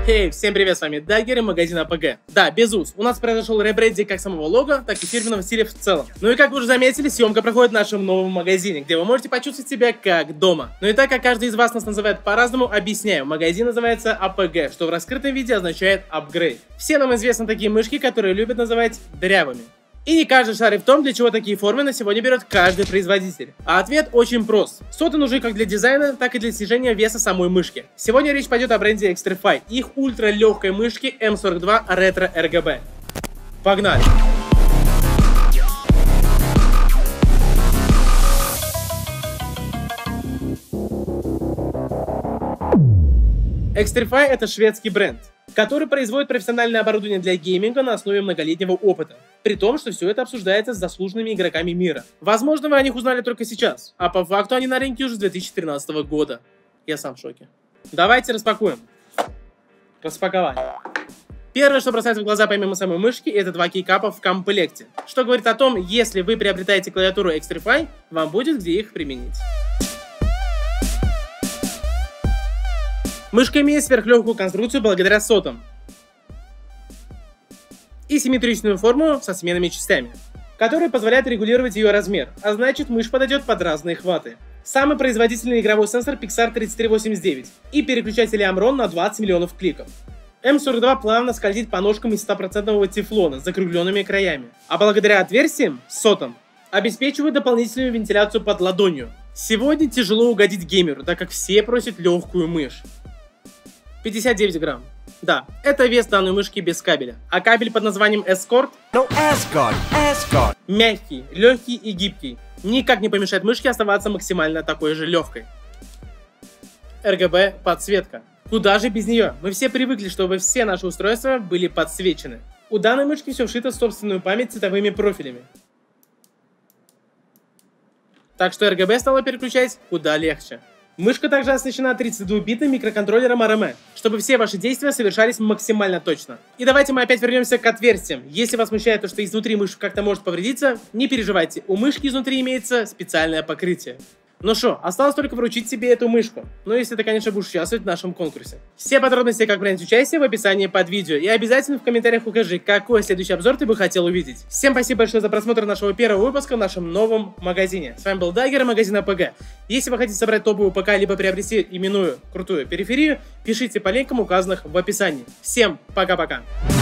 Эй, всем привет, с вами Дагер и магазин АПГ. Да, без уз. У нас произошел ребрендинг как самого лого, так и фирменного стиля в целом. Ну и как вы уже заметили, съемка проходит в нашем новом магазине, где вы можете почувствовать себя как дома. Ну и так как каждый из вас нас называет по-разному, объясняю. Магазин называется АПГ, что в раскрытом виде означает апгрейд. Все нам известны такие мышки, которые любят называть дырявыми. И не каждый шарит в том, для чего такие формы на сегодня берет каждый производитель. А ответ очень прост. Соты нужны как для дизайна, так и для снижения веса самой мышки. Сегодня речь пойдет о бренде Xtrfy и их ультралегкой мышки M42 Retro RGB. Погнали! Xtrfy — это шведский бренд, который производит профессиональное оборудование для гейминга на основе многолетнего опыта. При том, что все это обсуждается с заслуженными игроками мира. Возможно, вы о них узнали только сейчас, а по факту они на рынке уже с 2013 года. Я сам в шоке. Давайте распакуем. Распакование. Первое, что бросается в глаза помимо самой мышки, это 2 кейкапа в комплекте. Что говорит о том, если вы приобретаете клавиатуру Xtrfy, вам будет где их применить. Мышка имеет сверхлегкую конструкцию благодаря сотам и симметричную форму со сменными частями, которые позволяют регулировать ее размер, а значит мышь подойдет под разные хваты. Самый производительный игровой сенсор Pixar 3389 и переключатель Amron на 20 миллионов кликов. M42 плавно скользит по ножкам из 100% тефлона с закругленными краями, а благодаря отверстиям, сотам, обеспечивает дополнительную вентиляцию под ладонью. Сегодня тяжело угодить геймеру, так как все просят легкую мышь. 59 грамм. Да, это вес данной мышки без кабеля. А кабель под названием Escort мягкий, легкий и гибкий. Никак не помешает мышке оставаться максимально такой же легкой. RGB подсветка. Куда же без нее? Мы все привыкли, чтобы все наши устройства были подсвечены. У данной мышки все вшито в собственную память цветовыми профилями. Так что RGB стало переключать куда легче. Мышка также оснащена 32-битным микроконтроллером RMA, чтобы все ваши действия совершались максимально точно. И давайте мы опять вернемся к отверстиям. Если вас смущает то, что изнутри мышь как-то может повредиться, не переживайте, у мышки изнутри имеется специальное покрытие. Ну что, осталось только вручить себе эту мышку. Ну, если ты, конечно, будешь участвовать в нашем конкурсе. Все подробности, как принять участие, в описании под видео. И обязательно в комментариях укажи, какой следующий обзор ты бы хотел увидеть. Всем спасибо большое за просмотр нашего первого выпуска в нашем новом магазине. С вами был Дагер и магазин АПГ. Если вы хотите собрать топовую ПК, либо приобрести именную крутую периферию, пишите по линкам, указанных в описании. Всем пока-пока.